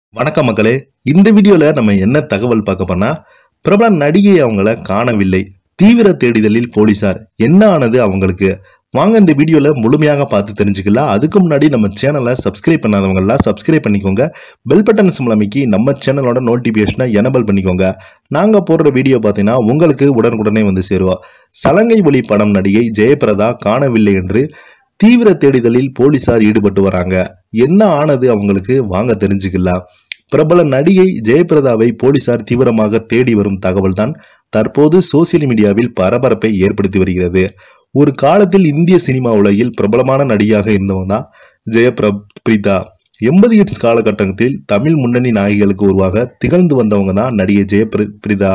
வணக்கம் மக்களே. இந்த வீடியோல நம்ம என்ன தகவல் பார்க்க போனா, பிரபல நடிகை அவங்கள காணவில்லை. தீவிர தேடிதலில் போலீசார். என்ன ஆனது அவங்களுக்கு? வாங்க இந்த வீடியோல முழுமையாக பார்த்து தெரிஞ்சுக்கலாம். அதுக்கு முன்னாடி நம்ம சேனலை சப்ஸ்கிரைப் பண்ணாதவங்க எல்லாம் சப்ஸ்கிரைப் பண்ணிக்கோங்க. பெல் பட்டன் சிம்பல் அமைக்கி நம்ம சேனலோட நோட்டிபிகேஷனை எனேபிள் பண்ணிக்கோங்க. நாங்க போடுற வீடியோ பார்த்தீங்கன்னா உங்களுக்கு உடனுக்குடனே வந்து சேருவோம். சலங்கை ஒலி படம் நடிகை ஜெயபிரதா காணவில்லை என்று தீவிர தேடிதலில் போலீசார் ஈடுபட்டு வராங்க. என்ன ஆனது அவங்களுக்கு? வாங்க தெரிஞ்சுக்கலாம். பிரபல நடிகை ஜெயபிரதாவை போலீசார் தீவிரமாக தேடி வரும் தகவல் தான் தற்போது சோசியல் மீடியாவில் பரபரப்பை ஏற்படுத்தி வருகிறது. ஒரு காலத்தில் இந்திய சினிமா உலகில் பிரபலமான நடிகையாக இருந்தவங்க தான் ஜெயபிரதா. 80 ஹிட்ஸ் காலகட்டத்தில் தமிழ் முன்னணி நாயகிகளுக்கு உருவாக திகழ்ந்து வந்தவங்க தான் நடிகை ஜெயபிரதா.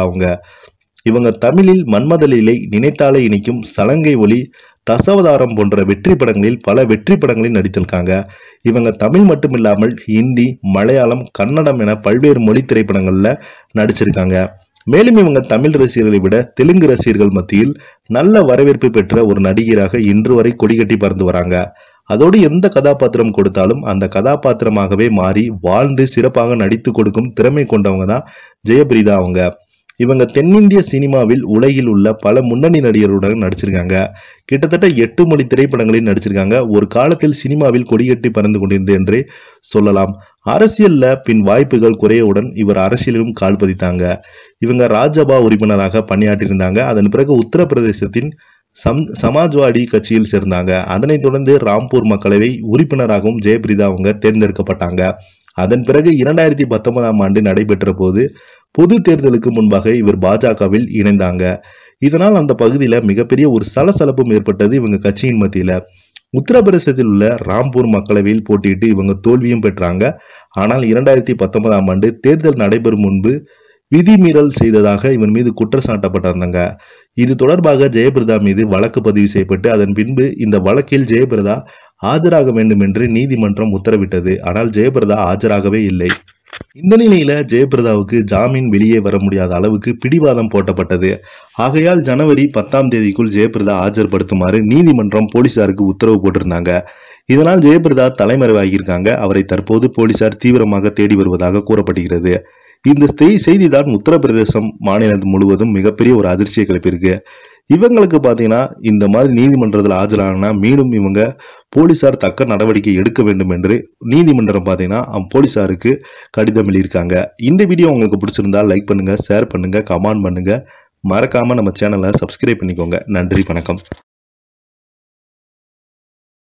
இவங்க தமிழில் மன்மதலீலை, நினைத்தாலே இனிக்கும், சலங்கை ஒலி, தசாவதாரம் போன்ற வெற்றி படங்களில் பல வெற்றி படங்களில் நடித்திருக்காங்க. இவங்க தமிழ் மட்டுமில்லாமல் ஹிந்தி, மலையாளம், கன்னடம் என பல்வேறு மொழி திரைப்படங்கள்ல நடிச்சிருக்காங்க. மேலும் இவங்க தமிழ் ரசிகர்களை விட தெலுங்கு ரசிகர்கள் மத்தியில் நல்ல வரவேற்பு பெற்ற ஒரு நடிகராக இன்று வரை கொடிகட்டி பறந்து வராங்க. அதோடு எந்த கதாபாத்திரம் கொடுத்தாலும் அந்த கதாபாத்திரமாகவே மாறி வாழ்ந்து சிறப்பாக நடித்து கொடுக்கும் திறமை கொண்டவங்க தான் ஜெயபிரதா. இவங்க தென்னிந்திய சினிமாவில் உலகில் உள்ள பல முன்னணி நடிகர்களுடன் நடிச்சிருக்காங்க. கிட்டத்தட்ட 8 மொழி திரைப்படங்களில் நடிச்சிருக்காங்க. ஒரு காலத்தில் சினிமாவில் கொடிகட்டி பறந்து கொண்டிருந்தது என்றே சொல்லலாம். அரசியல்ல பின் வாய்ப்புகள் குறையவுடன் இவர் அரசியலிலும் கால் பதித்தாங்க. இவங்க ராஜ்யசபா உறுப்பினராக பணியாற்றியிருந்தாங்க. அதன் பிறகு உத்தரப்பிரதேசத்தின் சமாஜ்வாடி கட்சியில் சேர்ந்தாங்க. அதனைத் தொடர்ந்து ராம்பூர் மக்களவை உறுப்பினராகவும் ஜெயபிரதா தேர்ந்தெடுக்கப்பட்டாங்க. அதன் பிறகு 2019ஆம் ஆண்டு நடைபெற்ற போது பொது தேர்தலுக்கு முன்பாக இவர் பாஜகவில் இணைந்தாங்க. இதனால் அந்த பகுதியில மிகப்பெரிய ஒரு சலசலப்பும் ஏற்பட்டது இவங்க கட்சியின் மத்தியில. உத்தரப்பிரதேசத்தில் உள்ள ராம்பூர் மக்களவையில் போட்டியிட்டு இவங்க தோல்வியும் பெற்றாங்க. ஆனால் 2019ஆம் ஆண்டு தேர்தல் நடைபெறும் முன்பு விதிமீறல் செய்ததாக இவன் மீது குற்றச்சாட்டப்பட்டிருந்தாங்க. இது தொடர்பாக ஜெயபிரதா மீது வழக்கு பதிவு செய்யப்பட்டு அதன் பின்பு இந்த வழக்கில் ஜெயபிரதா ஆஜராக வேண்டும் என்று நீதிமன்றம் உத்தரவிட்டது. ஆனால் ஜெயபிரதா ஆஜராகவே இல்லை. இந்த நிலையில ஜெயபிரதாவுக்கு ஜாமீன் வெளியே வர முடியாத அளவுக்கு பிடிவாதம் போட்டப்பட்டது. ஆகையால் ஜனவரி 10ஆம் தேதிக்குள் ஜெயபிரதா ஆஜர்படுத்துமாறு நீதிமன்றம் போலீசாருக்கு உத்தரவு போட்டிருந்தாங்க. இதனால் ஜெயபிரதா தலைமறைவாகியிருக்காங்க. அவரை தற்போது போலீசார் தீவிரமாக தேடி வருவதாக கூறப்படுகிறது. இந்த செய்திதான் உத்தரப்பிரதேசம் மாநிலம் முழுவதும் மிகப்பெரிய ஒரு அதிர்ச்சியை கிளப்பியிருக்கு. இவங்களுக்கு பார்த்தீங்கன்னா இந்த மாதிரி நீதிமன்றத்தில் ஆஜரானா மீண்டும் இவங்க போலீசார் தக்க நடவடிக்கை எடுக்க வேண்டும் என்று நீதிமன்றம் பார்த்தீங்கன்னா போலீசாருக்கு கடிதம் எழுதியிருக்காங்க. இந்த வீடியோ உங்களுக்கு பிடிச்சிருந்தா லைக் பண்ணுங்க, ஷேர் பண்ணுங்க, கமெண்ட் பண்ணுங்க. மறக்காம நம்ம சேனலை சப்ஸ்கிரைப் பண்ணிக்கோங்க. நன்றி, வணக்கம்.